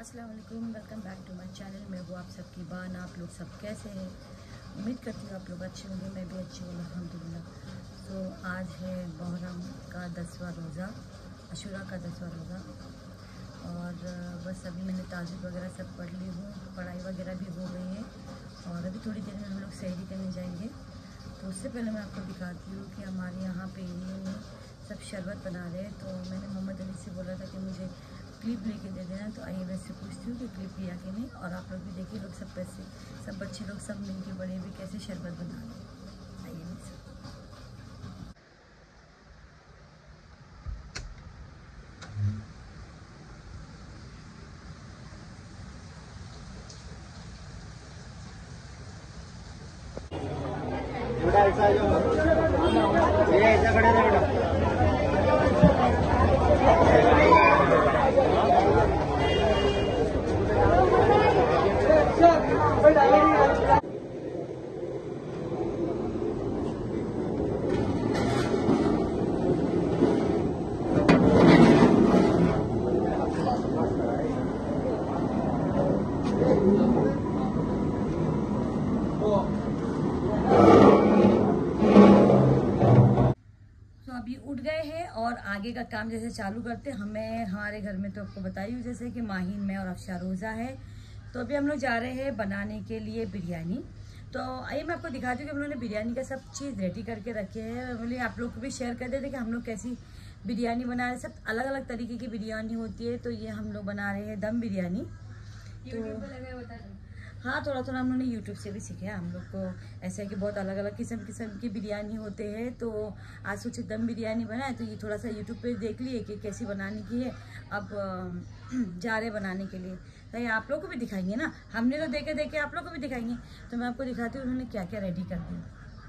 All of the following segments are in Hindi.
अस्सलाम वालेकुम, welcome back to my channel. मैं वो आप सबकी बान। आप लोग सब कैसे हैं? उम्मीद करती हूँ आप लोग अच्छे होंगे। मैं भी अच्छी हूँ अल्हम्दुलिल्लाह। तो आज है मुहर्रम का 10वां रोज़ा, अशूरा का 10वां रोज़ा। और बस अभी मैंने ताज़ीब वगैरह सब पढ़ ली हूँ, पढ़ाई वगैरह भी हो गई है। और अभी थोड़ी देर में हम लोग सहरी करने जाएंगे। तो उससे पहले मैं आपको दिखाती हूँ कि हमारे यहाँ पे एरिया में सब शरबत बना रहे हैं। तो मैंने मोहम्मद अली से बोला था कि मुझे क्लिप लेके दे देना। तो आइए मैं इससे पूछती हूँ कि क्लिप लिया कि नहीं। और आप लोग भी देखिए, लोग सब पैसे सब बच्चे लोग सब मिलके बड़े भी कैसे शरबत बना रहे हैं। आइए मैं ऐसा खड़े रहे बेटा। अभी उठ गए हैं और आगे का काम जैसे चालू करते हैं। हमें हमारे घर में तो आपको बताई हूँ जैसे कि माहिन में और अफशा रोज़ा है। तो अभी हम लोग जा रहे हैं बनाने के लिए बिरयानी। तो आइए मैं आपको दिखाती हूँ कि हम लोगों ने बिरयानी का सब चीज़ रेडी करके रखे हैं। बोलिए आप लोग को भी शेयर कर देते कि हम लोग कैसी बिरयानी बना रहे हैं। सब अलग अलग तरीके की बिरयानी होती है। तो ये हम लोग बना रहे हैं दम बिरयानी। तो हाँ, थोड़ा थोड़ा हम लोगों ने यूट्यूब से भी सीखे हैं। हम लोग को ऐसा है कि बहुत अलग अलग किस्म की बिरयानी होते हैं। तो आज सोचे दम बिरयानी बनाए, तो ये थोड़ा सा यूट्यूब पे देख लिए कि कैसी बनाने की है। अब जा रहे बनाने के लिए। तो ये आप लोग को भी दिखाएंगे ना, हमने तो देखे देखे आप लोग को भी दिखाएंगे। तो मैं आपको दिखाती हूँ उन्होंने क्या क्या रेडी कर दिया।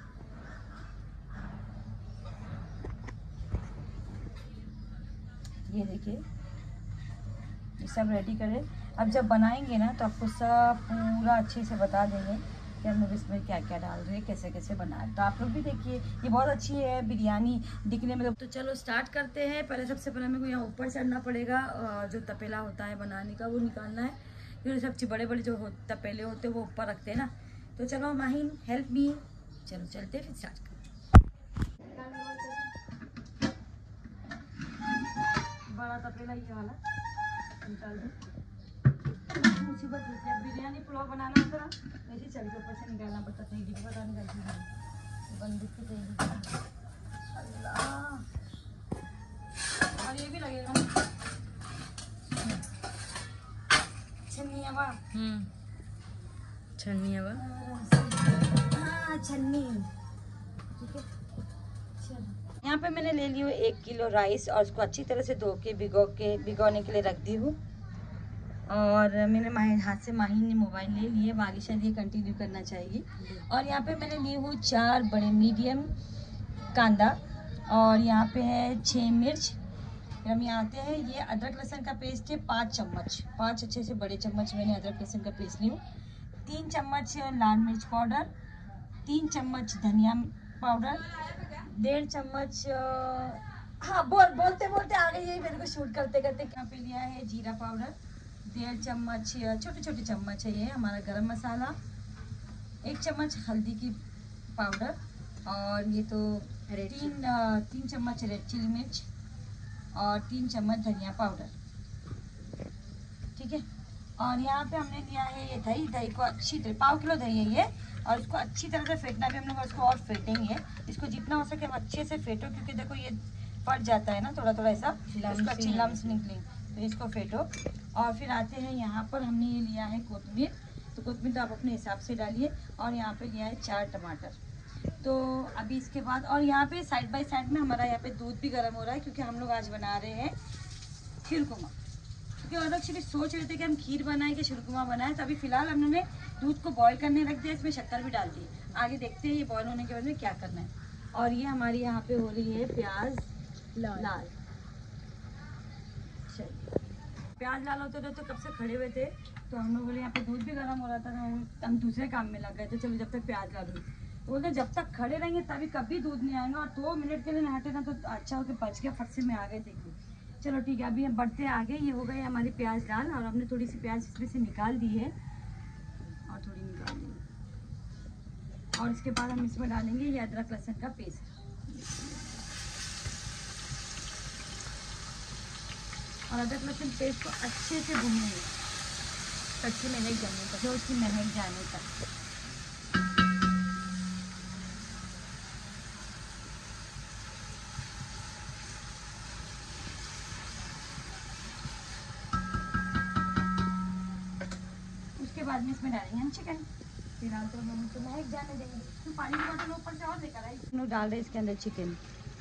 ये देखिए, ये सब रेडी करें। अब जब बनाएंगे ना तो आपको सब पूरा अच्छे से बता देंगे कि हम लोग इसमें क्या क्या डाल रहे हैं, कैसे कैसे बना रहे हैं। तो आप लोग भी देखिए, ये बहुत अच्छी है बिरयानी दिखने में। तो चलो स्टार्ट करते हैं। पहले सबसे पहले मेरे को यहाँ ऊपर चढ़ना पड़ेगा। जो तपेला होता है बनाने का वो निकालना है, क्योंकि सब बड़े बड़े जो तपेले होते हैं वो ऊपर रखते हैं ना। तो चलो माहिन हेल्प मी, चलो चलते फिर स्टार्ट करते। बड़ा तपेला ये वाला निकाल दो। मुसीबत है, बिरयानी पुलाव बनाना होता ना, ऐसे चल के ऊपर से निकालना पड़ता था। ये पता निकलती है बंदूक की तेजी। अल्लाह, और ये भी लगेगा छन्नी अब छन्नी अब हाँ छन्नी। ठीक है, चलो यहाँ पे मैंने ले ली हूँ 1 किलो राइस और उसको अच्छी तरह से धो के भिगोने के लिए रख दी हूँ। और मैंने हाथ से माहिन ने मोबाइल ले लिए, आगे शायद ये कंटिन्यू करना चाहिए। और यहाँ पे मैंने ली हूँ 4 बड़े मीडियम कांदा और यहाँ पे है 6 मिर्च। फिर हम यहाँ आते हैं, ये अदरक लहसुन का पेस्ट है 5 चम्मच, 5 अच्छे से बड़े चम्मच मैंने अदरक लहसुन का पेस्ट ली हूँ। 3 चम्मच लाल मिर्च पाउडर, 3 चम्मच धनिया पाउडर, 1.5 चम्मच हाँ बोलते बोलते आ गई है मेरे को शूट करते करते। यहाँ पे लिया है जीरा पाउडर, 1.5 चम्मच छोटे छोटे चम्मच है ये हमारा गरम मसाला, 1 चम्मच हल्दी की पाउडर, और ये तो 3 चम्मच रेड चिली मिर्च और 3 चम्मच धनिया पाउडर। ठीक है, और यहाँ पे हमने लिया है ये दही को अच्छी तरह, 1/4 किलो दही है ये। और इसको अच्छी तरह से फेंटना भी हम लोग इसको और फेंटेंगे। इसको जितना हो सके हम अच्छे से फेंटो, क्योंकि देखो ये फट जाता है ना थोड़ा थोड़ा ऐसा, इसको अच्छी लम्स निकले। तो इसको फेंटो। और फिर आते हैं यहाँ पर, हमने ये लिया है कोतमीर। तो कोतमीर तो आप अपने हिसाब से डालिए। और यहाँ पे लिया है 4 टमाटर। तो अभी इसके बाद, और यहाँ पे साइड बाय साइड में हमारा यहाँ पे दूध भी गर्म हो रहा है, क्योंकि हम लोग आज बना रहे हैं शीरकुमा। क्योंकि और एक्चुअली सोच रहे थे कि हम खीर बनाएं कि शीरकुमा बनाएं। तो अभी फिलहाल हमने दूध को बॉईल करने रख दिया, इसमें शक्कर भी डाल दी। आगे देखते हैं ये बॉईल होने के बाद में क्या करना है। और ये हमारी यहाँ पे हो रही है प्याज लाल। प्याज लाल होते थे तो कब से खड़े हुए थे। तो हम लोग बोले यहाँ पे दूध भी गर्म हो रहा था, हम दूसरे काम में लग गए थे, चलो जब तक प्याज लाल हुई। तो बोलते जब तक खड़े रहेंगे तभी कभी दूध नहीं आएगा। और 2 मिनट के लिए नहीं हटे ना तो अच्छा हो कि बच गया, फट से में आ गए। देखिए चलो ठीक है, अभी हम बढ़ते हैं आगे। ये हो गए हमारी प्याज दाल, और हमने थोड़ी सी प्याज इसमें से निकाल दी है और थोड़ी निकाल दी। और इसके बाद हम इसमें डालेंगे ये अदरक लहसुन का पेस्ट। और अदरक लहसुन पेस्ट को अच्छे से भूनेंगे, कच्ची महक जाने तक, जो उसकी महक जाने तक। उसके बाद में इसमें डालेंगे हम चिकन। फिलहाल तो हम उसको महक जाने देंगे। तो पानी की बोतल ऊपर से और लेकर आई, हम लोग डाल रहे हैं इसके अंदर चिकन।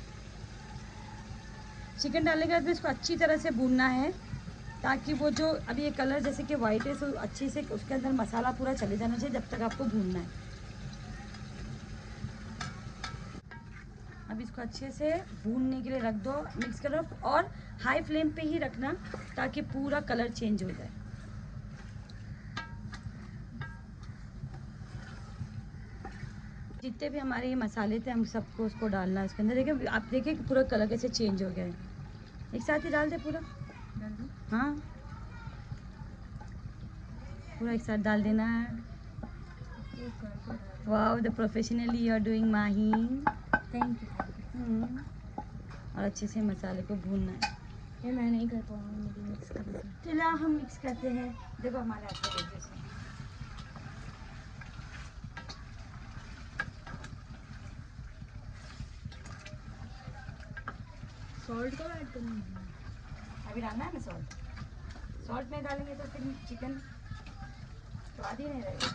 चिकन डालने के बाद इसको अच्छी तरह से भूनना है, ताकि वो जो अभी ये कलर जैसे कि वाइट है, तो अच्छे से उसके अंदर मसाला पूरा चले जाना चाहिए, जब तक आपको भूनना है। अब इसको अच्छे से भूनने के लिए रख दो, मिक्स करो, और हाई फ्लेम पे ही रखना ताकि पूरा कलर चेंज हो जाए। जितने भी हमारे ये मसाले थे हम सबको उसको डालना है इसके अंदर। देखिए, आप देखिए कि पूरा कलर कैसे चेंज हो गया है। एक साथ ही डाल दे पूरा, डाल दे, हाँ पूरा एक साथ डाल देना है। Wow, the professionally you are doing Mahi, thank you. और अच्छे से मसाले को भूनना है। ये मैं नहीं कर पाऊँगी, मुझे मिक्स करना है। चलो हम मिक्स करते हैं। देखो हमारे हाथ में जैसे सॉल्ट कब ऐड करना है? अभी डालना है ना सॉल्ट। सॉल्ट नहीं डालेंगे तो फिर चिकन स्वाद ही नहीं रहेगा।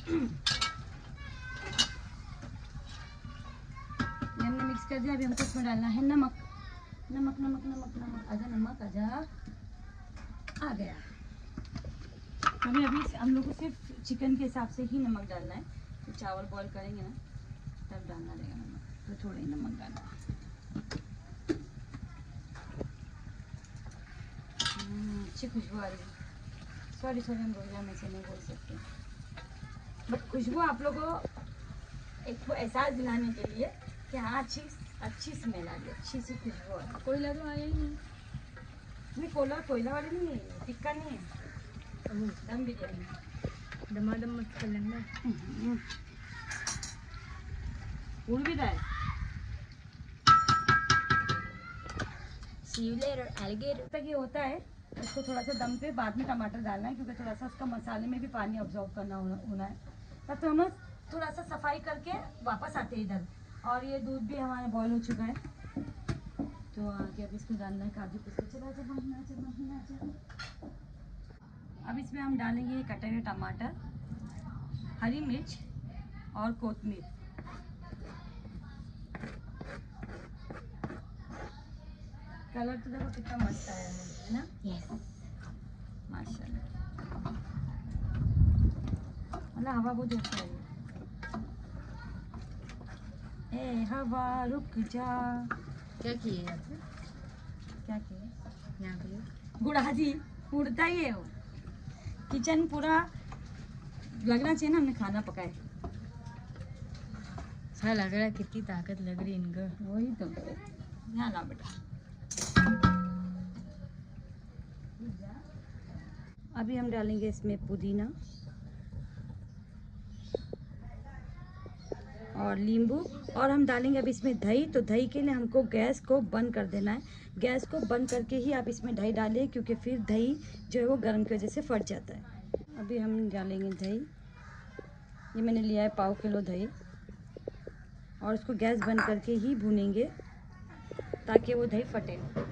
ये हमने मिक्स कर दिया। अभी हमको इसमें डालना है नमक। नमक नमक नमक नमक, आजा नमक आजा, आ गया। अभी हम लोग को सिर्फ चिकन के हिसाब से ही नमक डालना है। तो चावल बॉईल करेंगे ना, तब डालना रहेगा नमक, तो थोड़ा ही नमक डालना। अच्छी खुशबू आ रही है। सॉरी हम रोजा में से नहीं बोल सकते, बट खुशबू आप लोगों को एक तो एहसास दिलाने के लिए कि हाँ अच्छी स्मेल आ रही है, अच्छी सी खुशबू आ रही है। कोयला तो आया ही नहीं। नहीं, कोयला वाली नहीं है, टिक्का नहीं है, दम बिरयानी। दमादम मत कर लेना। उड़ भी रहा है। See you later, alligator. तक ये होता है, इसको थोड़ा सा दम पे बाद में टमाटर डालना है, क्योंकि थोड़ा सा उसका मसाले में भी पानी ऑब्जॉर्व करना होना है। तब तो हम थोड़ा सा सफाई करके वापस आते हैं इधर। और ये दूध भी हमारा बॉईल हो चुका है, तो आगे अब इसको डालना है काजू पिस्ता। चला चला। अब इसमें हम डालेंगे कटे हुए टमाटर, हरी मिर्च और कोतमीर। कलर तो देखो कितना मस्त आया है ना। Yes. माशाल्लाह, मतलब हवा बहुत जोर से आ रही है। ए हवा रुक जा। क्या किए आपने? क्या किया? यहाँ पे गुड़ा दी, उड़ता ही है वो। किचन पूरा लगना चाहिए ना हमने खाना पकाए। सा लग रहा है, कितनी ताकत लग रही है इनको। वही तो, यहाँ ला बेटा। अभी हम डालेंगे इसमें पुदीना और नींबू, और हम डालेंगे अब इसमें दही। तो दही के लिए हमको गैस को बंद कर देना है। गैस को बंद करके ही आप इसमें दही डालें, क्योंकि फिर दही जो है वो गर्म की वजह से फट जाता है। अभी हम डालेंगे दही। ये मैंने लिया है 1.5 किलो दही, और उसको गैस बंद करके ही भूनेंगे ताकि वो दही फटे ना।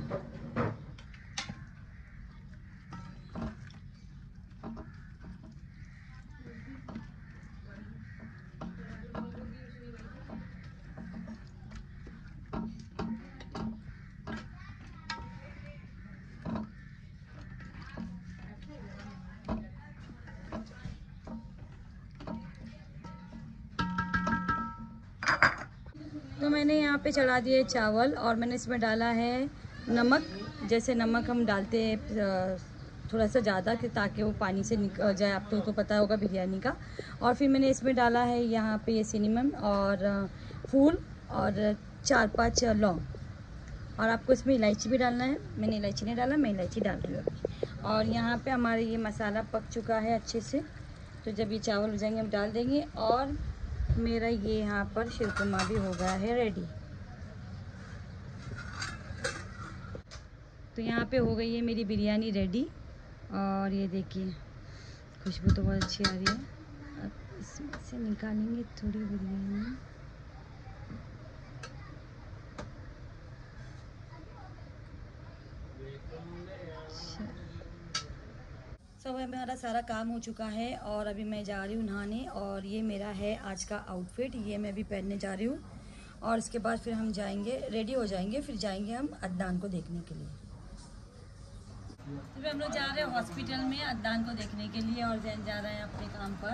तो मैंने यहाँ पे चढ़ा दिए चावल, और मैंने इसमें डाला है नमक। जैसे नमक हम डालते हैं थोड़ा सा ज़्यादा, कि ताकि वो पानी से निकल जाए, आप तो पता होगा बिरयानी का। और फिर मैंने इसमें डाला है यहाँ पे ये सिनेमन और फूल और 4-5 लौंग। और आपको इसमें इलायची भी डालना है। मैंने इलायची नहीं डाला, मैं इलायची डाल रही हूँ अभी। और यहाँ पे हमारे ये मसाला पक चुका है अच्छे से, तो जब ये चावल हो जाएंगे हम डाल देंगे। और मेरा ये यहाँ पर शीरकुरमा भी हो गया है रेडी। तो यहाँ पे हो गई है मेरी बिरयानी रेडी। और ये देखिए खुशबू तो बहुत अच्छी आ रही है। अब इसमें से निकालेंगे थोड़ी बिरयानी। सब हमारा सारा काम हो चुका है और अभी मैं जा रही हूँ नहाने। और ये मेरा है आज का आउटफिट, ये मैं अभी पहनने जा रही हूँ। और इसके बाद फिर हम जाएंगे, रेडी हो जाएंगे, फिर जाएंगे हम अदनान को देखने के लिए। तो हम लोग जा रहे हैं हॉस्पिटल में अदनान को देखने के लिए और जैन जा रहे हैं अपने काम पर।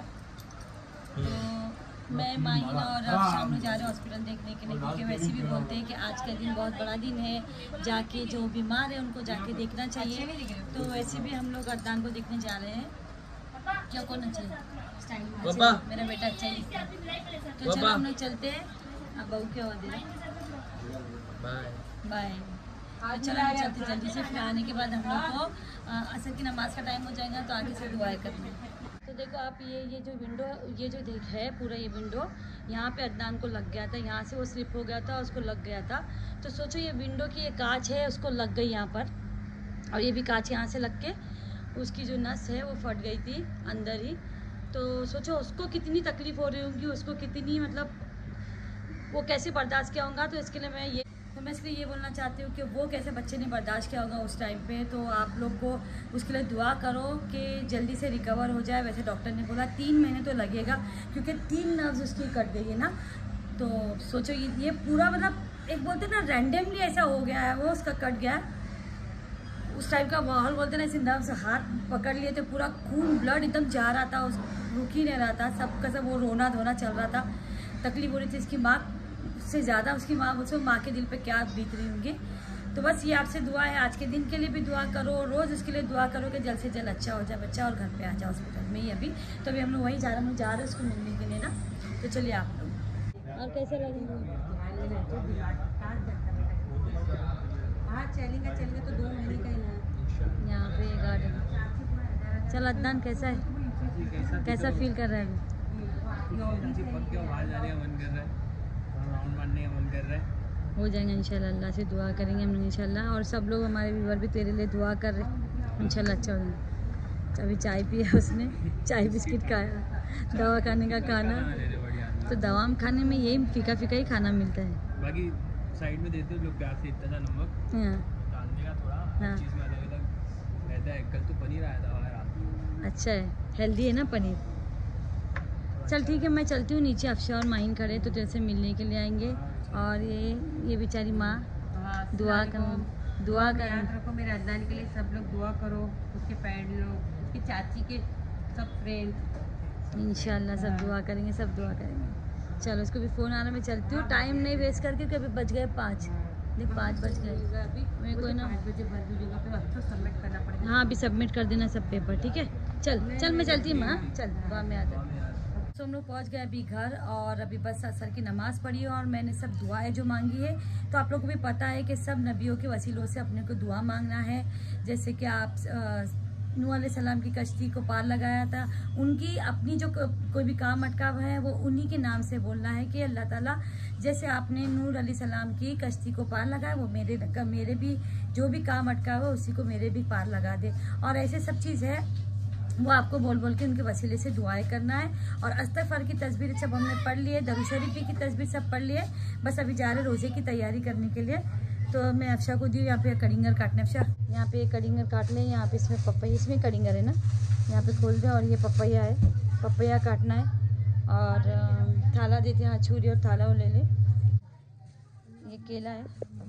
तो मैं, माहिन और शाम लोग जा रहे हैं हॉस्पिटल देखने के लिए, क्योंकि वैसे भी बोलते हैं कि आज का दिन बहुत बड़ा दिन है, जाके जो बीमार है उनको जाके देखना चाहिए। तो वैसे भी हम लोग अदनान को देखने जा रहे हैं। क्या कौन अच्छा है? मेरा बेटा अच्छा ही दिखता है। तो चलो हम लोग चलते हैं। अब बहू क्या हो दे, बाय। तो चलो चलते जल्दी से, फिर आने के बाद हम लोग को असर की नमाज का टाइम हो जाएगा, तो आगे से दुआएं करना। तो देखो आप ये जो विंडो, ये जो देख है पूरा ये विंडो, यहाँ पे अदनान को लग गया था, यहाँ से वो स्लिप हो गया था, उसको लग गया था। तो सोचो ये विंडो की ये कांच है, उसको लग गई यहाँ पर, और ये भी कांच यहाँ से लग के उसकी जो नस है वो फट गई थी अंदर ही। तो सोचो उसको कितनी तकलीफ़ हो रही होंगी, उसको कितनी, मतलब वो कैसे बर्दाश्त किया होगा। तो इसके लिए मैं इसलिए ये बोलना चाहती हूँ कि वो कैसे बच्चे ने बर्दाश्त किया होगा उस टाइम पे। तो आप लोग को उसके लिए दुआ करो कि जल्दी से रिकवर हो जाए। वैसे डॉक्टर ने बोला 3 महीने तो लगेगा, क्योंकि 3 नर्व्स उसकी कट गई है ना। तो सोचो ये पूरा, मतलब एक बोलते ना रैंडमली ऐसा हो गया है, वो उसका कट गया। उस टाइम का माहौल बोलते ना, ऐसे नर्व्स हाथ पकड़ लिए थे, पूरा खून ब्लड एकदम जा रहा था, रुक ही नहीं रहा था, सबका सब वो रोना धोना चल रहा था, तकलीफ हो रही थी। इसकी माँ से ज़्यादा उसकी माँ, मुझसे माँ के दिल पे क्या बीत रही होंगी। तो बस ये आपसे दुआ है, आज के दिन के लिए भी दुआ करो, रोज़ उसके लिए दुआ करो कि जल्द से जल्द अच्छा हो जाए बच्चा और घर पे आ जाए हॉस्पिटल में ही अभी। तो अभी हम लोग वहीं जा रहे हैं उसको मिलने के लिए ना। तो चलिए आप लोग। और कैसे लगेंगे? हाँ चलेंगे तो 2 महीने का ही ना। यहाँ पे गार्डन। चल अदनान कैसा है, कैसा फील कर रहा है अभी? हो जाएंगे इंशाल्लाह, अल्लाह से दुआ करेंगे हम इंशाल्लाह। और सब लोग हमारे व्यूअर भी तेरे लिए दुआ कर रहे हैं, इंशाल्लाह अच्छा हो जाएगा। अभी चाय पिया उसने, चाय बिस्किट खाया, दवा खाने का खाना। तो दवा खाने में यही फीका फीका ही खाना मिलता है, बाकी साइड में देते लोग प्यार से इतना नमक डालने का थोड़ा। हाँ चीज़ में अलग रहता है। कल तो पनीर आया था रात में, अच्छा है, हेल्दी है ना पनीर। चल ठीक है, मैं चलती हूँ नीचे। अफशा और माहिन खड़े तो तेरे से मिलने के लिए आएंगे। और ये बेचारी माँ दुआ कर रखो मेरे अदनान के लिए। सब लोग दुआ करो, उसके फ्रेंड लोग, उसकी चाची के सब फ्रेंड, इंशाल्लाह सब दुआ करेंगे, सब दुआ करेंगे। चलो उसको भी फ़ोन आ रहा है, मैं चलती हूँ टाइम नहीं वेस्ट करके, क्योंकि अभी बज गए 5। देख 5 बज गए अभी, मेरे को ना 5 बजे भर दीजिएगा, फिर अच्छा सबमिट करना पड़ेगा। हाँ अभी सबमिट कर देना सब पेपर, ठीक है। चल मैं चलती हूँ माँ, चल बाद में आ जाए। तो हम लोग पहुँच गए अभी घर, और अभी बस असर की नमाज़ पढ़ी है और मैंने सब दुआएं जो मांगी है। तो आप लोगों को भी पता है कि सब नबियों के वसीलों से अपने को दुआ मांगना है। जैसे कि आप नूह अलैहिस्सलाम की कश्ती को पार लगाया था, उनकी अपनी जो कोई भी काम अटका हुआ है वो उन्हीं के नाम से बोलना है कि अल्लाह ताला जैसे आपने नूह अलैहिस्सलाम की कश्ती को पार लगाया, वो मेरे भी जो भी काम अटका हुआ उसी को मेरे भी पार लगा दे। और ऐसे सब चीज़ है, वो आपको बोल बोल के उनके वसीले से दुआएं करना है। और अस्तगफार की तस्बीर सब हमने पढ़ लिए, दरूद शरीफ की तस्बीर सब पढ़ लिए, बस अभी जा रहे रोज़े की तैयारी करने के लिए। तो मैं अफशा को दी यहाँ पे कड़िंगर काटने। अफशा यहाँ पे कड़िंगर काट लें, यहाँ पे इसमें पपैया, इसमें कड़िंगर है ना, यहाँ पे खोल दे। और ये पपैया है, पपैया काटना है। और थाला देते हैं, हाँ छुरी और थाला वो ले ले। ये केला है,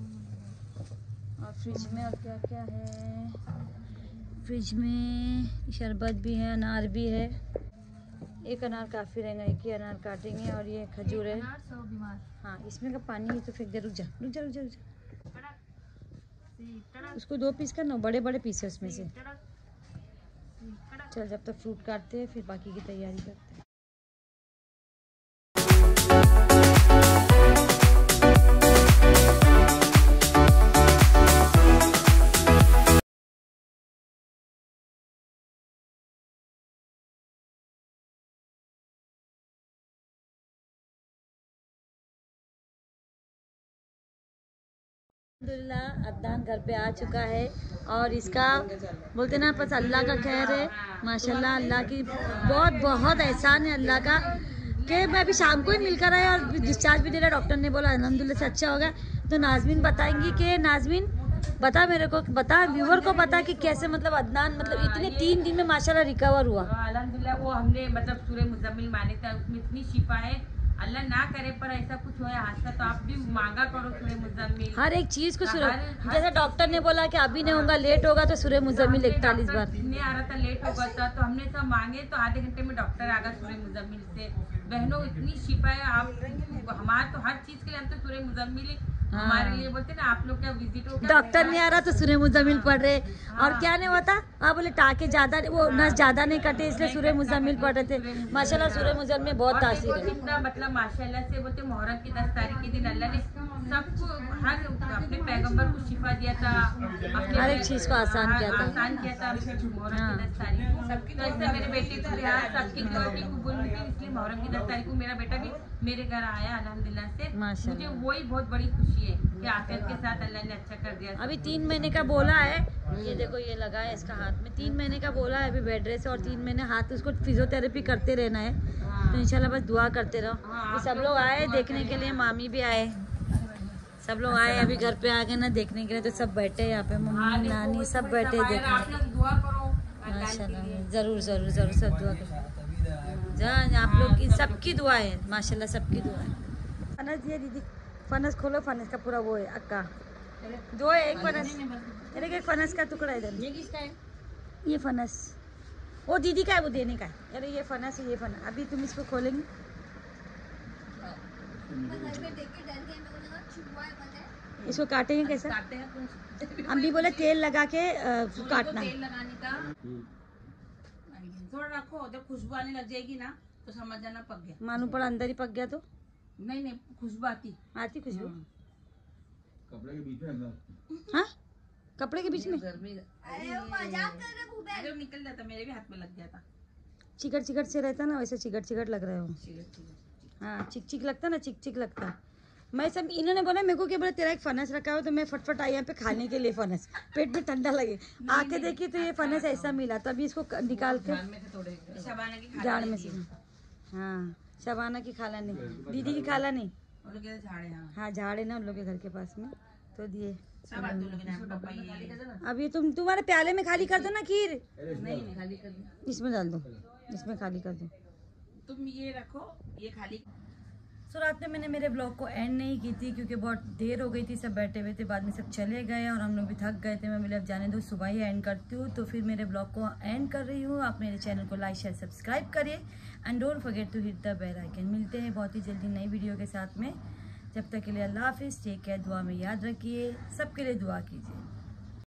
और फ्रिज में और क्या क्या है, फ्रिज में शरबत भी है, अनार भी है। एक अनार काफ़ी रहेगा, एक ही अनार काटेंगे। और ये खजूर है। हाँ इसमें का पानी है तो फेंक दे। रुक जा। उसको 2 पीस करना, बड़े बड़े पीस है उसमें से। चल जब तक फ्रूट काटते हैं फिर बाकी की तैयारी करते हैं। अल्हम्दुलिल्लाह अदनान घर पे आ चुका है और इसका बोलते ना बस अल्लाह का खैर है माशाल्लाह। अल्लाह की बहुत बहुत एहसान है अल्लाह का कि मैं अभी शाम को ही मिलकर आया और डिस्चार्ज भी दे रहा। डॉक्टर ने बोला अल्हम्दुलिल्लाह से अच्छा होगा। तो नाज़मीन बताएंगी कि नाज़मीन बता मेरे को, बता व्यूवर को बता कि कैसे मतलब अदनान मतलब इतने 3 दिन में माशाल्लाह रिकवर हुआ। अल्हम्दुलिल्लाह वो हमने मतलब सूरह मुज़म्मिल माने थे, उसमें इतनी शिफा है। अल्लाह ना करे पर ऐसा कुछ हो हादसा तो आप भी मांगा करो सूरह मुज़म्मिल। हर एक चीज को जैसे डॉक्टर ने बोला कि अभी नहीं होगा, लेट होगा तो सूरह मुज़म्मिल 41 बार नहीं आ रहा था, लेट होगा था तो हमने सब मांगे तो आधे घंटे में डॉक्टर आ गया सूरह मुज़म्मिल से। बहनों इतनी शिफा है, आप हमारे तो हर चीज के लिए हम तो सूरह मुज़म्मिल हमारे लिए बोलते ना। आप लोग क्या विजिट हो, डॉक्टर नहीं आ रहा तो सूरह मुज़म्मिल पढ़ रहे और क्या नहीं होता आप बोले टाके ज्यादा वो नस ज्यादा नहीं कटे इसलिए सूरह मुज़म्मिल पढ़ रहे थे। माशाल्लाह सूरह मुज़म्मिल में बहुत तासीर है। कितना मतलब माशाल्लाह से बोलते मुहर्रम की 10 तारीख के दिन अल्लाह ने सबको हर अपने पैगंबर को शिफा दिया था, हर एक चीज को आसान किया था। मुहर्रम की 10 तारीख को। तो ऐसे मेरे बेटे को यहाँ सबकी दुआ की कबूल हुई, इसलिए मुहर्रम की 10 तारीख को मेरा बेटा भी मेरे घर आया अल्हम्दुलिल्लाह से। मुझे वही बहुत बड़ी खुशी है कि आफियत के साथ अल्लाह ने अच्छा कर दिया। अभी 3 महीने का बोला है, ये देखो ये लगा है इसका हाथ में। 3 महीने का बोला है अभी बेड रेस्ट और 3 महीने हाथ उसको फिजियोथेरेपी करते रहना है। तो इंशाल्लाह बस दुआ करते रहो। ये सब लोग आए देखने के लिए, मामी भी आए, सब लोग आए अभी घर पे आ गए ना देखने के लिए। तो सब बैठे यहाँ पे, मम्मी नानी सब बैठे देखने। दुआ करो माशाल्लाह जरूर जरूर जरूर सब दुआ करो। जहाँ आप लोग की सबकी दुआ है माशाल्लाह, सबकी दुआ है। फनस दिया दीदी, फनस खोलो, फनस का पूरा वो है अक्का दो है, एक फनस एक फनस का टुकड़ा इधर। ये किसका है? ये फनस वो दीदी का है, वो देने का है। अरे ये फनस है, ये फनस अभी तुम इसको खोलेंगे। इसको काटेंगे कैसे? काटते हैं हम भी बोले तेल लगा के काटना। तेल लगाने का थोड़ा रखो, जब खुशबू आने लग जाएगी ना तो समझ जाना पक गया। मालूम पड़ा अंदर ही पक गया तो नहीं खुशबू आती खुशबू। कपड़े के बीच में हाँ कपड़े के बीच में जब निकल जाता मेरे भी हाथ में लग जाता। चिकट चिकट से रहता ना, वैसे चिकट चिकट लग रहा है वो। हाँ चिक चिक लगता ना, चिक चिक लगता। मैं सब इन्होंने बोला मेरे को क्या बोला तेरा एक फनस रखा हो, तो मैं फटफट आई यहाँ पे खाने के लिए फनस, पेट में ठंडा लगे। आके देखी तो ये फनस ऐसा मिला, तो अभी इसको निकाल के जाड़ में से। हाँ शबाना की खाला नहीं, दीदी की खाला नहीं। हाँ झाड़ है ना उन लोग के घर के पास में, तो दिए। अभी तुम्हारे प्याले में खाली कर दो ना खीर। नहीं खाली कर दो, इसमें डाल दो, इसमें खाली कर दो। तुम ये रखो, ये खाली। सो रात में मैंने मेरे ब्लॉग को एंड नहीं की थी क्योंकि बहुत देर हो गई थी, सब बैठे हुए थे, बाद में सब चले गए और हम लोग भी थक गए थे। मैं बोले अब जाने दो, सुबह ही एंड करती हूँ। तो फिर मेरे ब्लॉग को एंड कर रही हूँ। आप मेरे चैनल को लाइक शेयर सब्सक्राइब करिए and don't forget to hit the bell icon. मिलते हैं बहुत ही जल्दी नई वीडियो के साथ में। जब तक के लिए अल्लाह हाफिज़, टेक केयर, दुआ में याद रखिए, सबके लिए दुआ कीजिए।